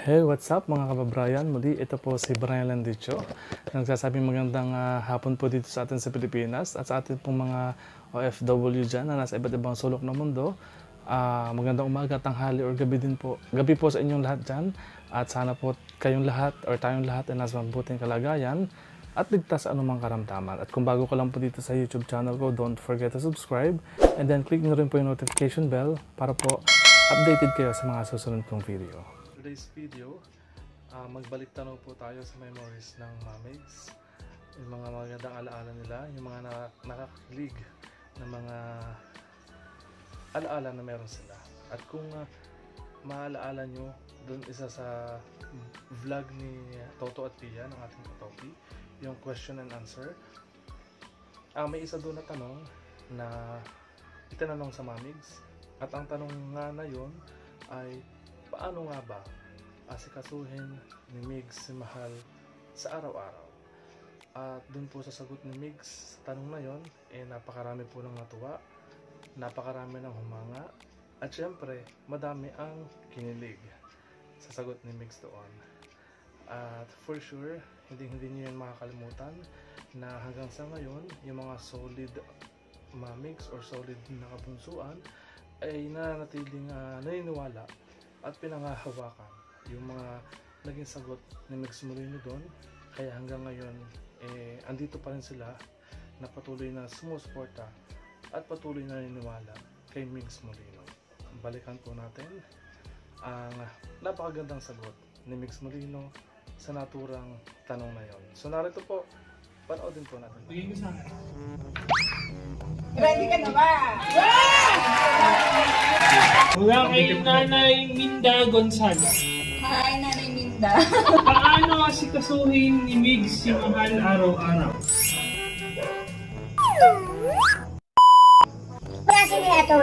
Hey, what's up mga kababrayan? Muli, ito po si Brian Landicho. Nagsasabing magandang hapon po dito sa atin sa Pilipinas at sa atin pong mga OFW dyan na nasa iba't ibang sulok ng mundo. Magandang umaga, tanghali or gabi din po. Gabi po sa inyong lahat dyan. At sana po kayong lahat or tayong lahat ay nasa mabuting kalagayan at ligtas sa anumang karamdaman. At kung bago ka lang po dito sa YouTube channel ko, don't forget to subscribe and then click nyo rin po yung notification bell para po updated kayo sa mga susunod kong video. Today's video, magbalik tanaw po tayo sa memories ng mamigs, yung mga magandang alaala nila, yung mga nakakakilig na mga alaala na meron sila. At kung maalaala nyo, dun isa sa vlog ni Toto at Pia ng ating Totopi, yung question and answer, may isa doon na tanong na itinanong sa mamigs, at ang tanong nga na yun ay paano nga ba asikasuhin ni Migs si Mahal sa araw-araw? At dun po sa sagot ni Migs sa tanong na yon, napakarami po ng natuwa, napakarami ng humanga, at syempre madami ang kinilig sa sagot ni Migs doon. At for sure, hindi niyo yan makakalimutan na hanggang sa ngayon, yung mga solid mamigs or solid na kabunsuan ay nananatiling naniniwala at pinangahawakan yung mga naging sagot ni Migs Molino doon. Kaya hanggang ngayon andito pa rin sila na patuloy na sumusuporta at patuloy na naniniwala kay Migs Molino. Balikan po natin ang napakagandang sagot ni Migs Molino sa naturang tanong na yon. So narito po, panoodin po natin. Ready ka na ba? Mula kay Nanay Minda Gonzales. Hi, Nanay Minda. Paano asikasuhin ni Migs si Mahal araw-araw? Kasi na ito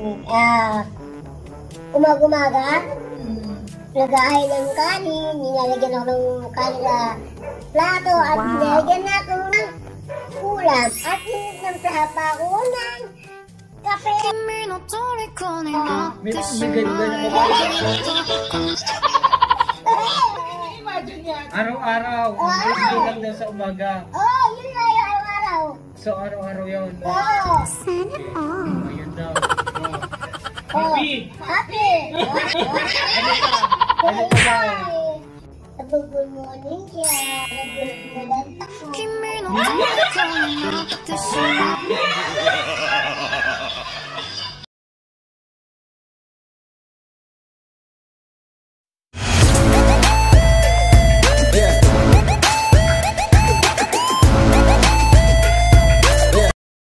umaga-umaga, nag-ahay ng kanin, nilalagyan ako ng kanin na plato at nilalagyan ako ng ulam at nagsasapa ako ng kape. Imagine yan. Araw-araw, hindi lang daw sa umaga. Yun nga yung araw-araw. So araw-araw yun. Ayun daw. Happy! Happy! Good morning siya. Good morning ako.